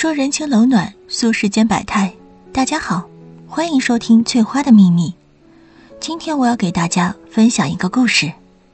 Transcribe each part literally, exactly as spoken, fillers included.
说人情冷暖，诉世间百态。大家好，欢迎收听翠花的秘密。今天我要给大家分享一个故事。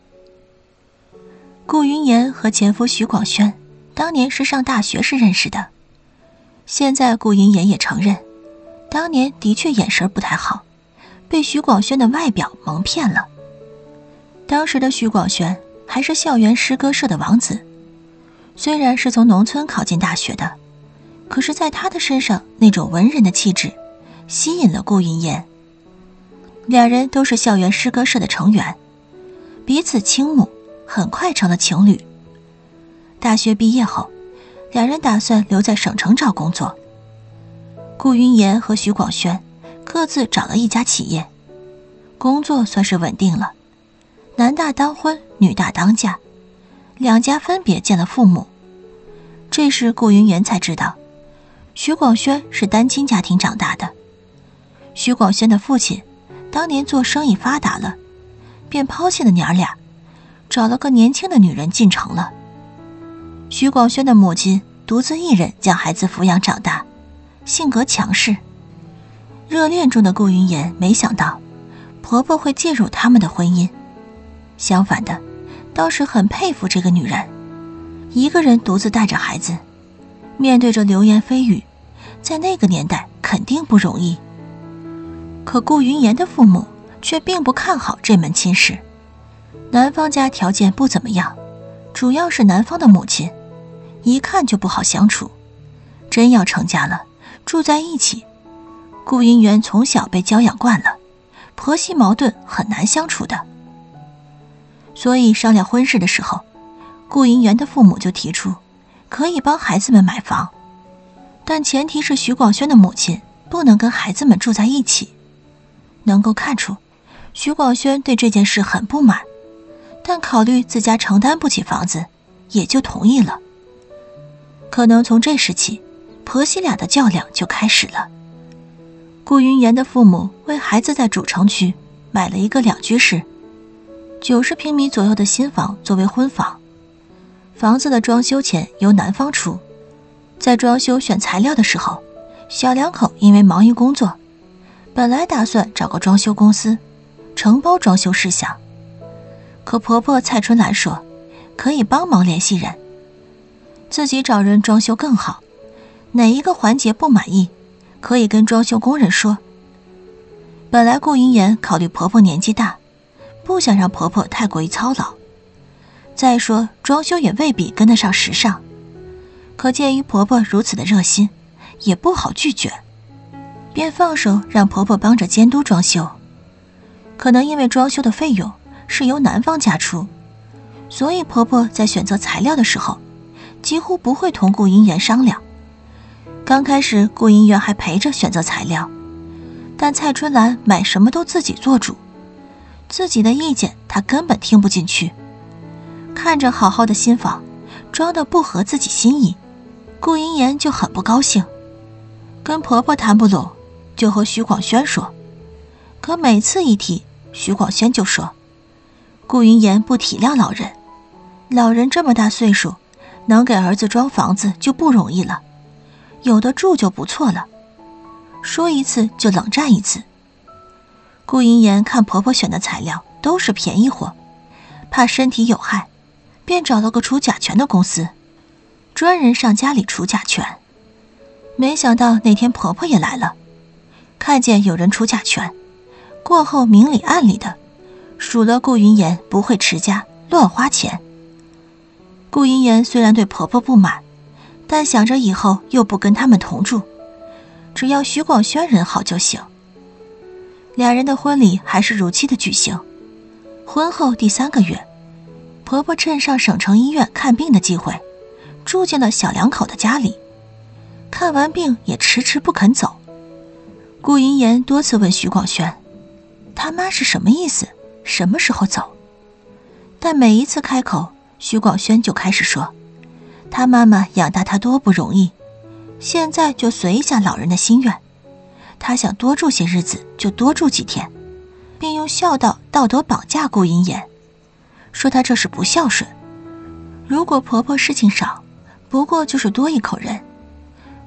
顾云岩和前夫徐广轩当年是上大学时认识的。现在顾云岩也承认，当年的确眼神不太好，被徐广轩的外表蒙骗了。当时的徐广轩还是校园诗歌社的王子，虽然是从农村考进大学的，可是在他的身上那种文人的气质吸引了顾云岩。两人都是校园诗歌社的成员，彼此倾慕，很快成了情侣。大学毕业后，两人打算留在省城找工作。顾云岩和徐广轩各自找了一家企业，工作算是稳定了，男大当婚，女大当嫁，两家分别见了父母。这时顾云岩才知道，徐广轩是单亲家庭长大的。徐广轩的父亲当年做生意发达了，便抛弃了娘俩，找了个年轻的女人进城了。徐广轩的母亲独自一人将孩子抚养长大，性格强势。热恋中的顾云岩没想到婆婆会介入他们的婚姻，相反的，倒是很佩服这个女人，一个人独自带着孩子，面对着流言蜚语，在那个年代肯定不容易。可顾云岩的父母却并不看好这门亲事。男方家条件不怎么样，主要是男方的母亲一看就不好相处，真要成家了，住在一起，顾云岩从小被娇养惯了，婆媳矛盾很难相处的。所以商量婚事的时候，顾云岩的父母就提出可以帮孩子们买房，但前提是徐广轩的母亲不能跟孩子们住在一起。能够看出徐广轩对这件事很不满，但考虑自家承担不起房子，也就同意了。可能从这时起，婆媳俩的较量就开始了。顾云岩的父母为孩子在主城区买了一个两居室，九十平米左右的新房作为婚房，房子的装修钱由男方出。在装修选材料的时候，小两口因为忙于工作，本来打算找个装修公司承包装修事项，可婆婆蔡春兰说可以帮忙联系人，自己找人装修更好，哪一个环节不满意可以跟装修工人说。本来顾云岩考虑婆婆年纪大，不想让婆婆太过于操劳，再说装修也未必跟得上时尚，可鉴于婆婆如此的热心，也不好拒绝，便放手让婆婆帮着监督装修。可能因为装修的费用是由男方家出，所以婆婆在选择材料的时候几乎不会同顾云岩商量。刚开始顾云岩还陪着选择材料，但蔡春兰买什么都自己做主，自己的意见她根本听不进去。看着好好的新房装得不合自己心意，顾云岩就很不高兴，跟婆婆谈不拢，就和徐广轩说。可每次一提，徐广轩就说顾云岩不体谅老人，老人这么大岁数，能给儿子装房子就不容易了，有的住就不错了，说一次就冷战一次。顾云岩看婆婆选的材料都是便宜货，怕身体有害，便找了个除甲醛的公司，专人上家里除甲醛。没想到那天婆婆也来了，看见有人除甲醛，过后明里暗里的数了顾云岩不会持家，乱花钱。顾云岩虽然对婆婆不满，但想着以后又不跟他们同住，只要徐广轩人好就行。俩人的婚礼还是如期的举行。婚后第三个月，婆婆趁上省城医院看病的机会，住进了小两口的家里。看完病也迟迟不肯走。顾云岩多次问徐广轩，他妈是什么意思，什么时候走？但每一次开口，徐广轩就开始说，他妈妈养大他多不容易，现在就随一下老人的心愿，他想多住些日子就多住几天，并用孝道道德绑架顾云岩，说他这是不孝顺。如果婆婆事情少，不过就是多一口人，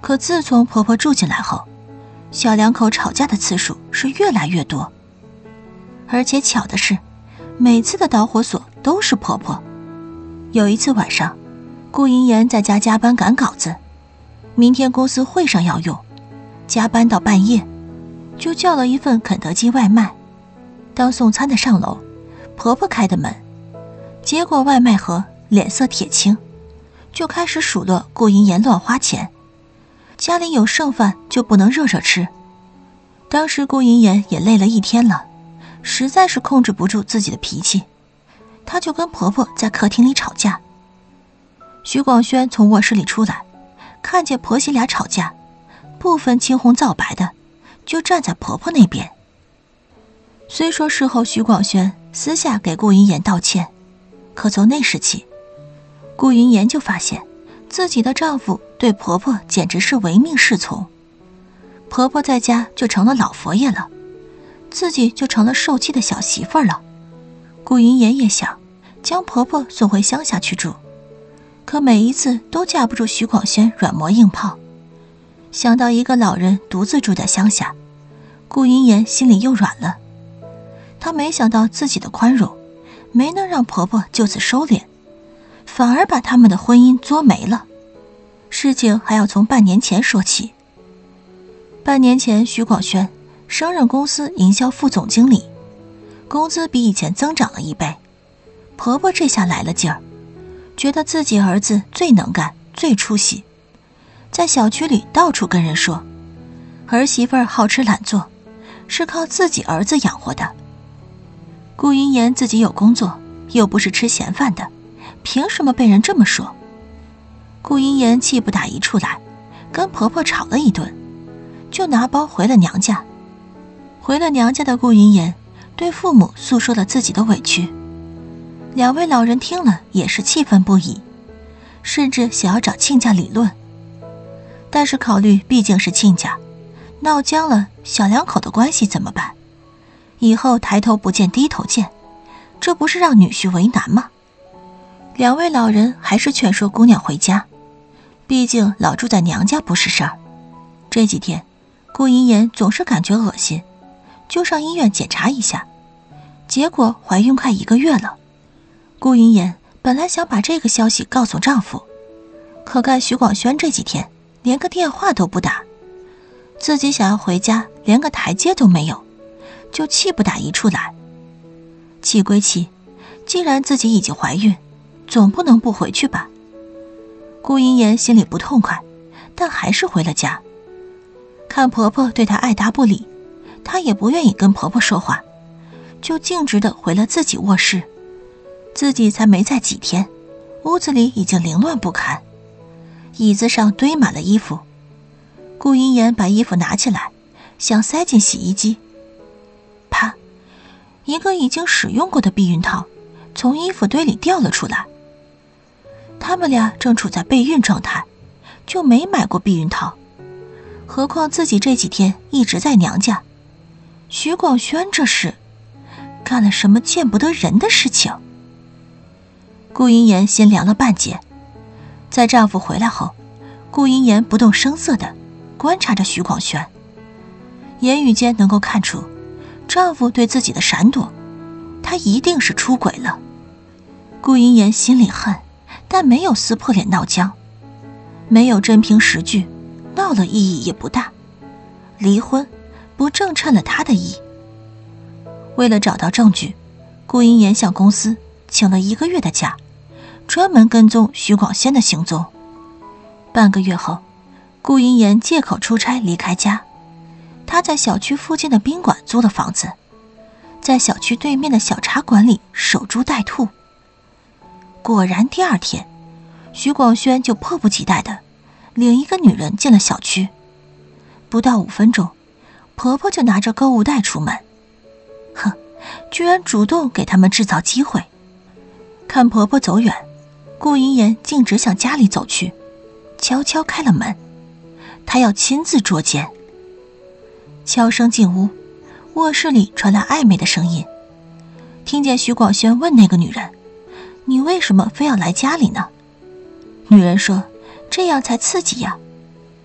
可自从婆婆住进来后，小两口吵架的次数是越来越多。而且巧的是，每次的导火索都是婆婆。有一次晚上，顾银妍在家加班赶稿子，明天公司会上要用，加班到半夜，就叫了一份肯德基外卖。当送餐的上楼，婆婆开的门，接过外卖盒，脸色铁青，就开始数落顾银妍乱花钱，家里有剩饭就不能热热吃。当时顾银妍也累了一天了，实在是控制不住自己的脾气，她就跟婆婆在客厅里吵架。徐广轩从卧室里出来，看见婆媳俩吵架，不分青红皂白的，就站在婆婆那边。虽说事后徐广轩私下给顾银妍道歉，可从那时起，顾银妍就发现自己的丈夫对婆婆简直是唯命是从。婆婆在家就成了老佛爷了，自己就成了受气的小媳妇儿了。顾银妍也想将婆婆送回乡下去住，可每一次都架不住徐广轩软磨硬泡。想到一个老人独自住在乡下，顾银妍心里又软了。她没想到自己的宽容没能让婆婆就此收敛，反而把他们的婚姻作没了。事情还要从半年前说起。半年前，徐广轩升任公司营销副总经理，工资比以前增长了一倍。婆婆这下来了劲儿，觉得自己儿子最能干最出息，在小区里到处跟人说儿媳妇儿好吃懒做，是靠自己儿子养活的。顾银妍自己有工作，又不是吃闲饭的，凭什么被人这么说？顾银妍气不打一处来，跟婆婆吵了一顿，就拿包回了娘家。回了娘家的顾银妍对父母诉说了自己的委屈，两位老人听了也是气愤不已，甚至想要找亲家理论。但是考虑毕竟是亲家，闹僵了，小两口的关系怎么办？以后抬头不见低头见，这不是让女婿为难吗？两位老人还是劝说姑娘回家，毕竟老住在娘家不是事儿。这几天顾银妍总是感觉恶心，就上医院检查一下，结果怀孕快一个月了。顾银妍本来想把这个消息告诉丈夫，可看徐广轩这几天连个电话都不打，自己想要回家连个台阶都没有，就气不打一处来。气归气，既然自己已经怀孕，总不能不回去吧。顾银妍心里不痛快，但还是回了家。看婆婆对她爱答不理，她也不愿意跟婆婆说话，就径直地回了自己卧室。自己才没在几天，屋子里已经凌乱不堪，椅子上堆满了衣服。顾银妍把衣服拿起来，想塞进洗衣机，啪，一个已经使用过的避孕套从衣服堆里掉了出来。他们俩正处在备孕状态，就没买过避孕套，何况自己这几天一直在娘家。徐广轩这是干了什么见不得人的事情？顾银妍心凉了半截。在丈夫回来后，顾银妍不动声色地观察着徐广轩，言语间能够看出丈夫对自己的闪躲，他一定是出轨了。顾银妍心里恨，但没有撕破脸闹僵，没有真凭实据，闹了意义也不大，离婚不正衬了他的意。为了找到证据，顾银妍向公司请了一个月的假，专门跟踪徐广轩的行踪。半个月后，顾银妍借口出差离开家，她在小区附近的宾馆租了房子，在小区对面的小茶馆里守株待兔。果然第二天，徐广轩就迫不及待地领一个女人进了小区。不到五分钟，婆婆就拿着购物袋出门，哼，居然主动给他们制造机会。看婆婆走远，顾银妍径直向家里走去，悄悄开了门，她要亲自捉奸。悄声进屋，卧室里传来暧昧的声音，听见徐广轩问那个女人：“你为什么非要来家里呢？”女人说：“这样才刺激呀。”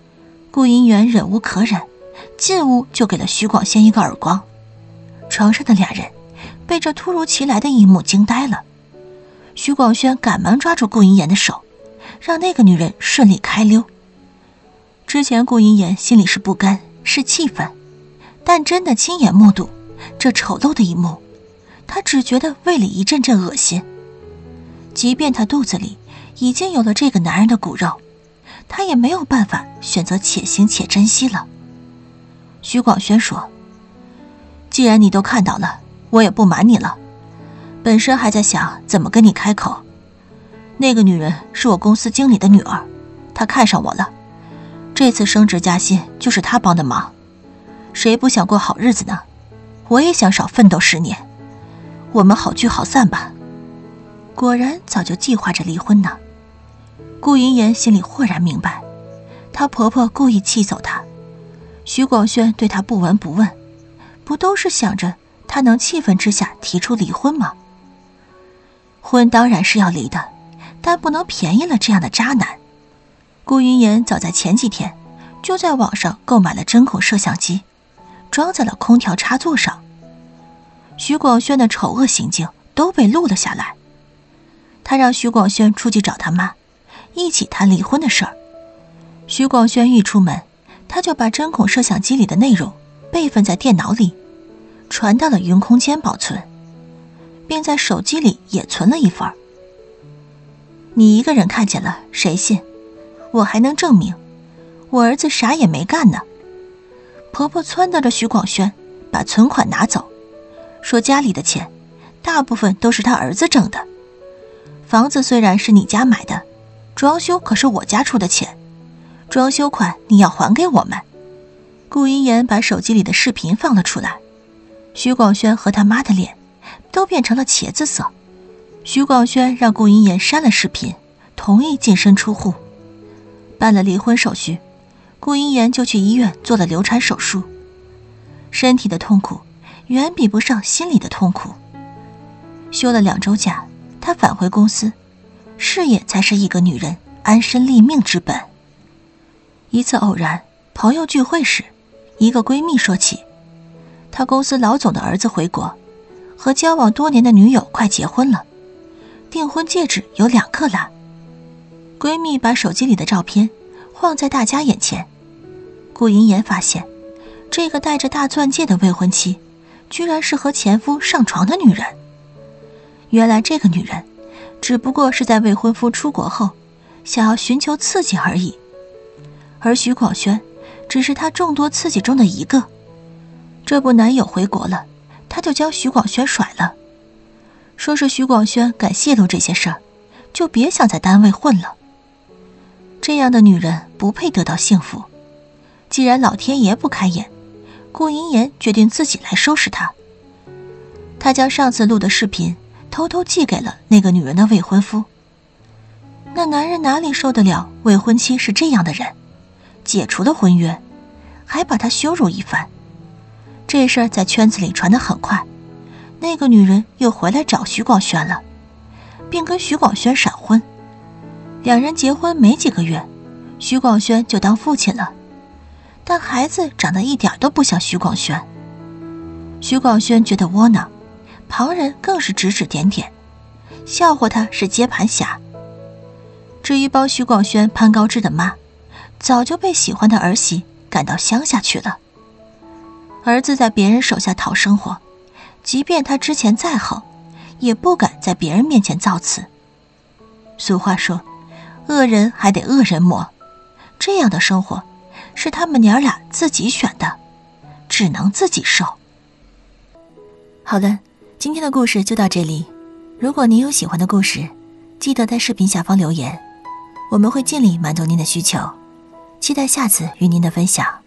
顾银元忍无可忍，进屋就给了徐广轩一个耳光。床上的俩人被这突如其来的一幕惊呆了。徐广轩赶忙抓住顾银言的手，让那个女人顺利开溜。之前顾银言心里是不甘，是气愤，但真的亲眼目睹这丑陋的一幕，他只觉得胃里一阵阵恶心。即便他肚子里已经有了这个男人的骨肉，他也没有办法选择且行且珍惜了。徐广轩说，既然你都看到了，我也不瞒你了，本身还在想怎么跟你开口。那个女人是我公司经理的女儿，她看上我了，这次升职加薪就是她帮的忙。谁不想过好日子呢？我也想少奋斗十年，我们好聚好散吧。果然早就计划着离婚呢。顾银言心里豁然明白，她婆婆故意气走她，徐广轩对她不闻不问，不都是想着她能气愤之下提出离婚吗？婚当然是要离的，但不能便宜了这样的渣男。顾银言早在前几天就在网上购买了针孔摄像机，装在了空调插座上。徐广轩的丑恶行径都被录了下来。他让徐广轩出去找他妈，一起谈离婚的事儿。徐广轩一出门，他就把针孔摄像机里的内容备份在电脑里，传到了云空间保存，并在手机里也存了一份。你一个人看见了，谁信？我还能证明，我儿子啥也没干呢。婆婆撺掇着徐广轩把存款拿走，说家里的钱大部分都是他儿子挣的。房子虽然是你家买的，装修可是我家出的钱，装修款你要还给我们。顾银言把手机里的视频放了出来，徐广轩和他妈的脸都变成了茄子色。徐广轩让顾银言删了视频，同意净身出户。办了离婚手续，顾银言就去医院做了流产手术。身体的痛苦远比不上心理的痛苦。休了两周假，她返回公司，事业才是一个女人安身立命之本。一次偶然，朋友聚会时，一个闺蜜说起，她公司老总的儿子回国，和交往多年的女友快结婚了，订婚戒指有两克拉。闺蜜把手机里的照片晃在大家眼前，顾银言发现，这个戴着大钻戒的未婚妻，居然是和前夫上床的女人。原来这个女人只不过是在未婚夫出国后想要寻求刺激而已，而徐广轩只是她众多刺激中的一个。这不，男友回国了，她就将徐广轩甩了，说是徐广轩敢泄露这些事儿，就别想在单位混了。这样的女人不配得到幸福。既然老天爷不开眼，顾银言决定自己来收拾她。她将上次录的视频偷偷寄给了那个女人的未婚夫。那男人哪里受得了未婚妻是这样的人，解除了婚约，还把她羞辱一番。这事儿在圈子里传得很快，那个女人又回来找徐广轩了，并跟徐广轩闪婚。两人结婚没几个月，徐广轩就当父亲了，但孩子长得一点都不像徐广轩。徐广轩觉得窝囊，旁人更是指指点点，笑话他是接盘侠。至于帮徐广轩攀高枝的妈，早就被喜欢的儿媳赶到乡下去了。儿子在别人手下讨生活，即便他之前再好，也不敢在别人面前造次。俗话说，恶人还得恶人磨，这样的生活是他们娘俩自己选的，只能自己受。好了，今天的故事就到这里。如果您有喜欢的故事，记得在视频下方留言，我们会尽力满足您的需求。期待下次与您的分享。